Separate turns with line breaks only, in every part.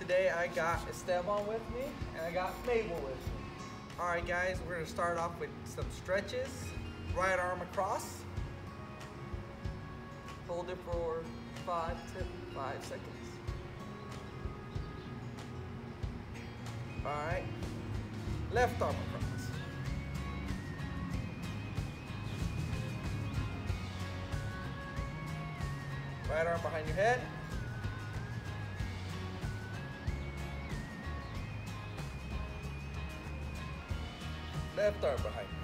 today I got Estevan with me and I got Mabel with me. All right guys, we're gonna start off with some stretches. Right arm across. Hold it for 5 seconds. All right, left arm across. Right arm behind your head. Left arm behind your head.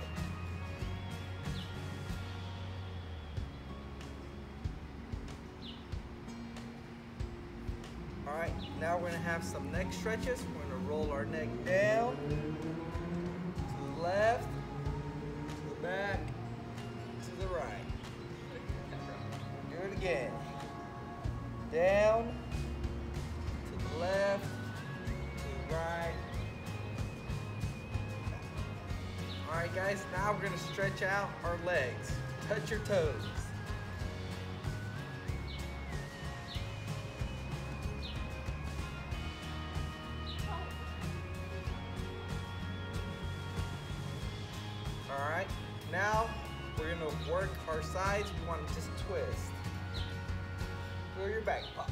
All right, now we're gonna have some neck stretches. We're gonna roll our neck down, to the left, to the back, to the right. Do it again. Down, to the left, to the right. All right guys, now we're gonna stretch out our legs. Touch your toes. All right, now we're gonna work our sides. We want to just twist. Feel your back pop.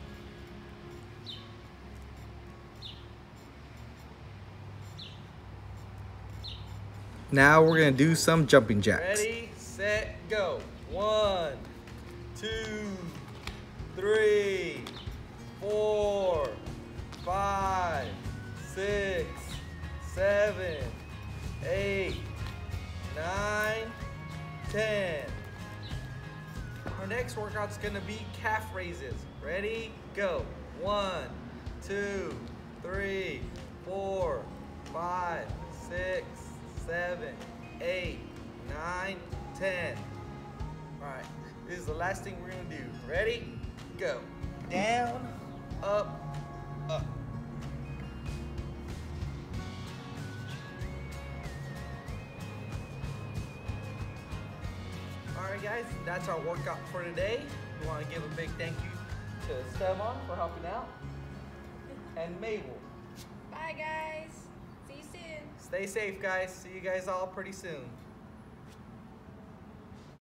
Now we're gonna do some jumping jacks. Ready, set, go. 1, 2, 3, 4, 5, 6, 7, 8, 9, 10. Our next workout's gonna be calf raises. Ready, go. 1, 2, 3, 4, 5, 6, 7, 8, 9, 10. All right, this is the last thing we're gonna do. Ready, go. Down, up, up. Alright guys, that's our workout for today. We want to give a big thank you to Estevan for helping out. And Mabel.
Bye guys. See you soon.
Stay safe guys. See you guys all pretty soon.